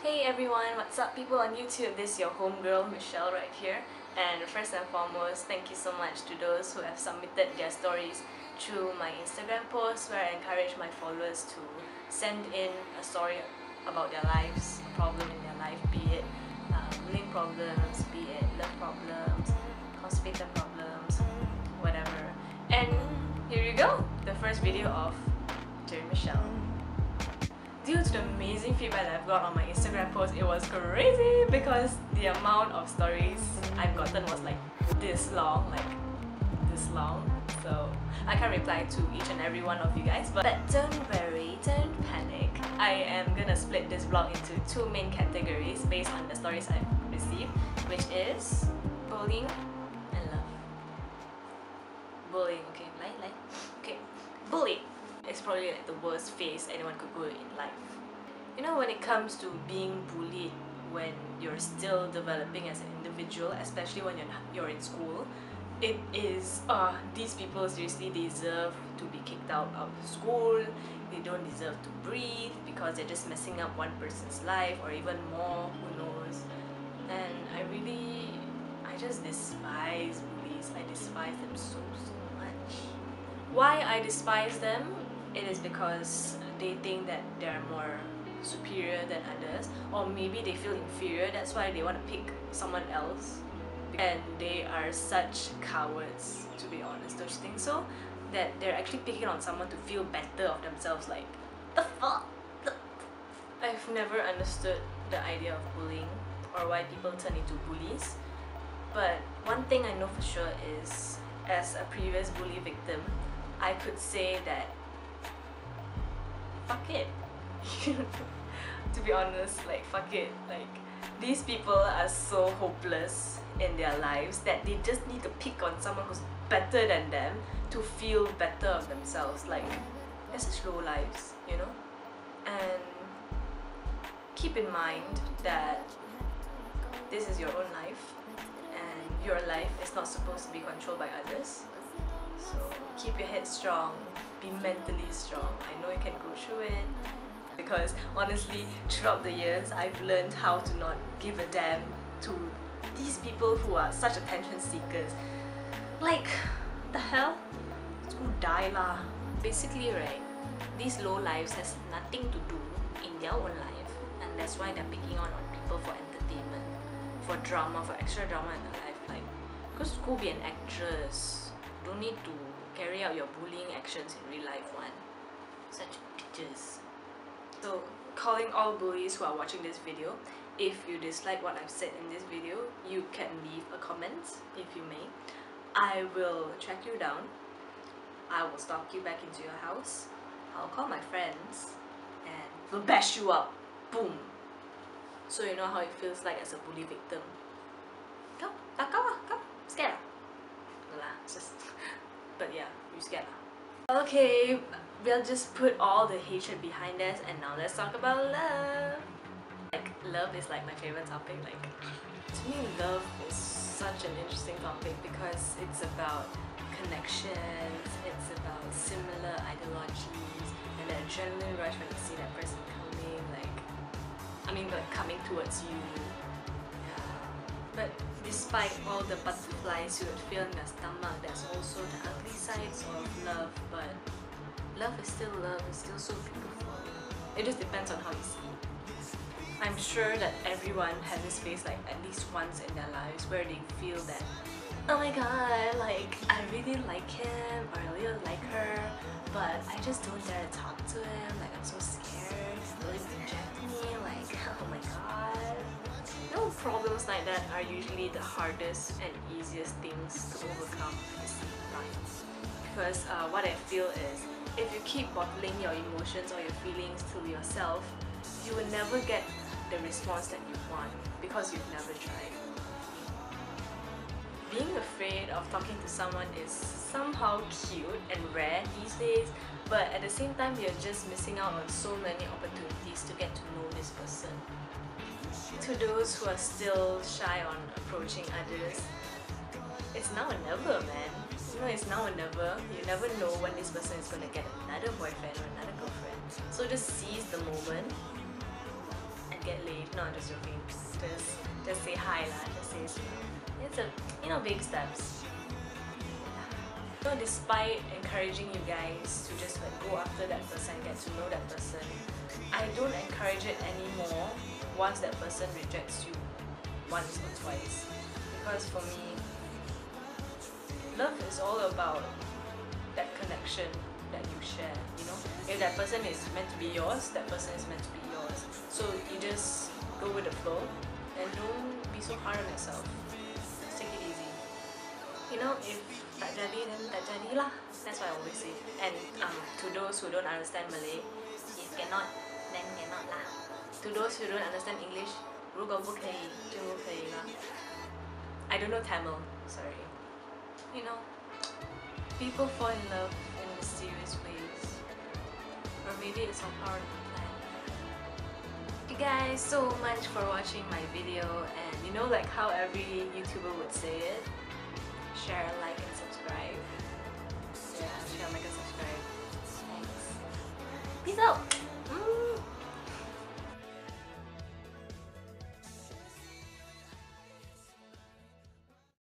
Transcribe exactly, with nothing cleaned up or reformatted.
Hey everyone, what's up people on YouTube? This is your homegirl Michelle right here. And first and foremost, thank you so much to those who have submitted their stories through my Instagram post, where I encourage my followers to send in a story about their lives, a problem in their life, be it uh, bullying problems, be it love problems, constipated problems, whatever. And here you go, the first video of Dear Michelle. Due to the amazing feedback that I've got on my Instagram post, it was crazy because the amount of stories I've gotten was like this long, like this long. So I can't reply to each and every one of you guys, but don't worry, don't panic. I am gonna split this vlog into two main categories based on the stories I've received, which is bullying and love. Bullying, okay, like, like, okay, bullying. It's probably like the worst phase anyone could go in life. You know, when it comes to being bullied when you're still developing as an individual, especially when you're, you're in school, it is, uh, these people seriously deserve to be kicked out of school. They don't deserve to breathe because they're just messing up one person's life, or even more, who knows. And I really, I just despise bullies. I despise them so, so much. Why I despise them? It is because they think that they're more superior than others, or maybe they feel inferior, that's why they want to pick someone else. And they are such cowards, to be honest, don't you think so? That they're actually picking on someone to feel better of themselves, like, the fuck? I've never understood the idea of bullying, or why people turn into bullies. But one thing I know for sure is, as a previous bully victim, I could say that fuck it. To be honest, like, fuck it. Like, these people are so hopeless in their lives that they just need to pick on someone who's better than them to feel better of themselves. Like, they're such low lives, you know? And keep in mind that this is your own life, and your life is not supposed to be controlled by others. So keep your head strong, be mentally strong. I know you can go through it, because honestly, throughout the years, I've learned how to not give a damn to these people who are such attention seekers. Like, the hell? Let's go die lah. Basically, right, these low lives has nothing to do in their own life, and that's why they're picking on, on people for entertainment, for drama, for extra drama in their life. Like, just go be an actress. Don't need to carry out your bullying actions in real life, one. Such bitches. So, calling all bullies who are watching this video, if you dislike what I've said in this video, you can leave a comment, if you may. I will track you down. I will stalk you back into your house. I'll call my friends and we'll bash you up. Boom. So you know how it feels like as a bully victim. Come, come, come, come. Scared. Lah, just. But yeah, you scared. Okay, we'll just put all the hatred behind us, and now let's talk about love. Like, love is like my favorite topic. Like, to me, love is such an interesting topic because it's about connections, it's about similar ideologies, and the adrenaline rush when you see that person coming, like, I mean, like, coming towards you. But despite all the butterflies you would feel in your stomach, there's also the ugly sides of love. But love is still love, it's still so beautiful. It just depends on how you see it. I'm sure that everyone has this phase, like, at least once in their lives where they feel that, oh my god, like, I really like him or I really like her, but I just don't dare to talk to him. Like, I'm so scared, will he reject me? Like, oh my god. You know, problems like that are usually the hardest and easiest things to overcome at the same time. Because uh, what I feel is, if you keep bottling your emotions or your feelings to yourself, you will never get the response that you want because you've never tried. Being afraid of talking to someone is somehow cute and rare these days, but at the same time, you're just missing out on so many opportunities to get to know this person. To those who are still shy on approaching others, it's now or never, man. You know, it's now or never. You never know when this person is gonna get another boyfriend or another girlfriend. So just seize the moment and get laid. No, just joking. Just, just say hi lah. Just say smile. It's a, you know, big steps. You know, despite encouraging you guys to just like go after that person, get to know that person, I don't encourage it anymore once that person rejects you once or twice. Because for me, love is all about that connection that you share, you know. If that person is meant to be yours, that person is meant to be yours. So you just go with the flow and don't be so hard on yourself. Just take it easy. You know, if tak jadi, then tak jadi lah. That's what I always say. And um, to those who don't understand Malay, if cannot, then cannot lah. To those who don't understand English, 如果不可以就不可以啦. I don't know Tamil, sorry. You know, people fall in love in mysterious ways, or maybe it's all part of the plan. Thank you guys so much for watching my video, and you know, like how every YouTuber would say it, share, like, and subscribe. Yeah, share, like, and subscribe. Thanks. Peace out.